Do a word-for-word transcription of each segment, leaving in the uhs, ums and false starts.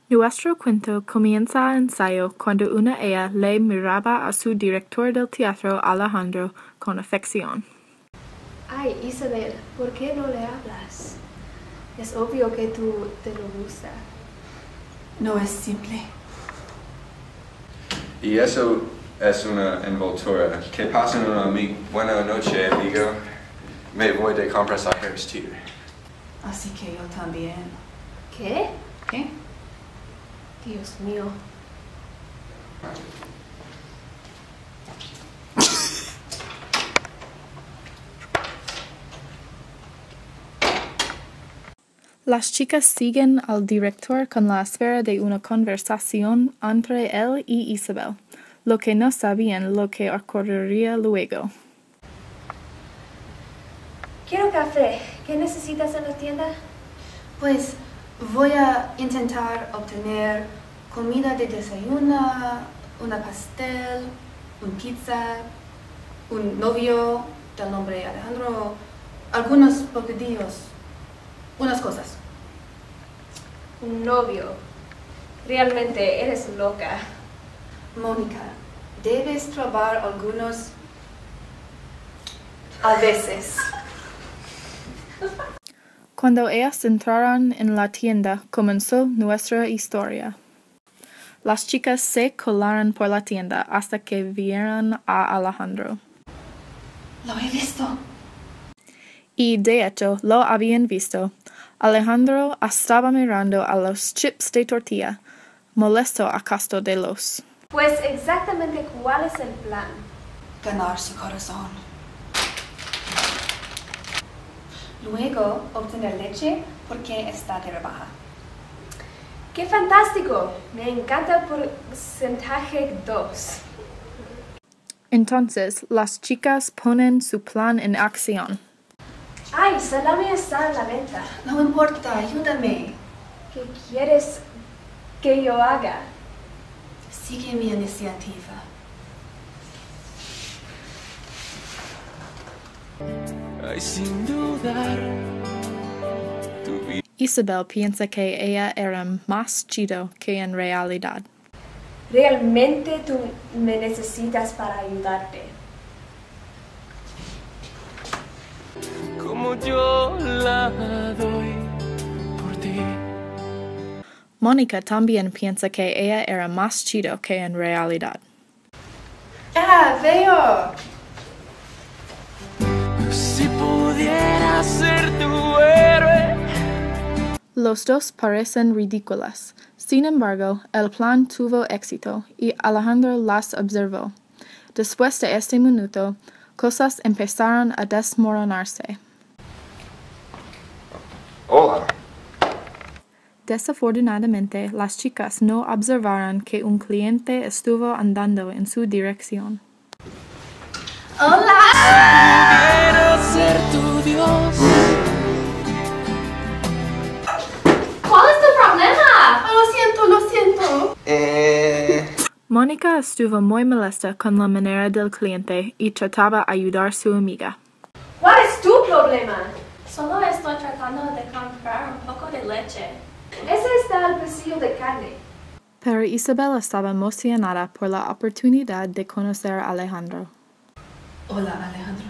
Nuestro cuento comienza a ensayo cuando una ella le miraba a su director del teatro, Alejandro, con afección. Ay, Isabel, ¿por qué no le hablas? Es obvio que tú te lo gusta. No es simple. Y eso es una envoltura. Que pasen una mi buena noche, amigo. Me voy de compras a Harris Teeter. Así que yo también. ¿Qué? ¿Qué? Dios mío. Las chicas siguen al director con la espera de una conversación entre él y Isabel, lo que no sabían lo que ocurriría luego. Quiero café. ¿Qué necesitas en la tienda? Pues voy a intentar obtener comida de desayuno, una pastel, un pizza, un novio del nombre Alejandro, algunos bocadillos, unas cosas. Un novio. Realmente eres loca. Mónica, debes probar algunos a veces. Cuando ellas entraron en la tienda, comenzó nuestra historia. Las chicas se colaron por la tienda hasta que vieron a Alejandro. Lo he visto. Y de hecho, lo habían visto. Alejandro estaba mirando a los chips de tortilla, molesto a costa de los. Pues exactamente cuál es el plan. Ganar su corazón. Luego obtener leche porque está de rebaja. ¡Qué fantástico! Me encanta porcentaje dos. Entonces, las chicas ponen su plan en acción. ¡Ay, salami está en la venta! No importa, ayúdame. ¿Qué quieres que yo haga? Sigue mi iniciativa. Ay, sin dudar. Isabel piensa que ella era más chido que en realidad. Realmente tú me necesitas para ayudarte. Como yo la doy por ti. Mónica también piensa que ella era más chido que en realidad. ¡Ah, veo! Si pudiera ser tu héroe. Los dos parecen ridículas. Sin embargo, el plan tuvo éxito y Alejandro las observó. Después de este minuto, cosas empezaron a desmoronarse. Hola. Desafortunadamente, las chicas no observaron que un cliente estuvo andando en su dirección. ¡Hola! Quiero ser tu Dios. ¿Cuál es tu problema? Lo siento, lo siento. Eh... Mónica estuvo muy molesta con la manera del cliente y trataba de ayudar a su amiga. ¿Cuál es tu problema? Solo estoy tratando de comprar un poco de leche. Ese está el precio de carne. Pero Isabel estaba emocionada por la oportunidad de conocer a Alejandro. Hola, Alejandro.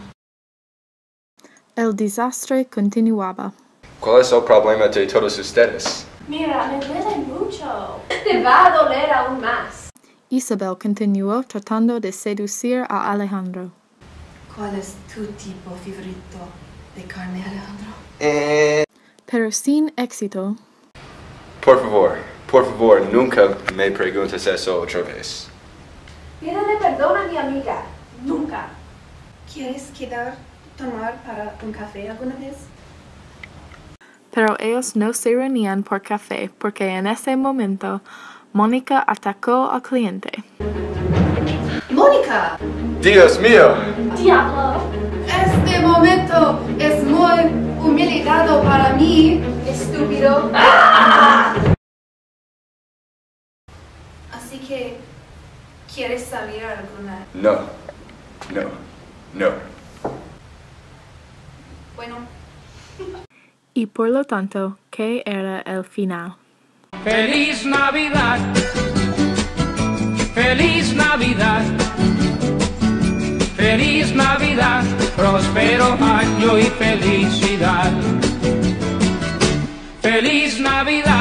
El desastre continuaba. ¿Cuál es el problema de todos ustedes? Mira, me duele mucho. Te va a doler aún más. Isabel continuó tratando de seducir a Alejandro. ¿Cuál es tu tipo favorito de carne, Alejandro? Eh... Pero sin éxito. Por favor, por favor, nunca me preguntes eso otra vez. Pídele perdón a mi amiga. Nunca. ¿Quieres quedar tomar para un café alguna vez? Pero ellos no se reunían por café porque en ese momento Mónica atacó al cliente. ¡Mónica! ¡Dios mío! ¡Diablo! Este momento es muy humillado para mí. Estúpido. Así que, ¿quieres salir a alguna? No, no, no. Bueno. Y por lo tanto, ¿qué era el final? Feliz Navidad, feliz Navidad, feliz Navidad, próspero año y felicidad. Feliz Navidad.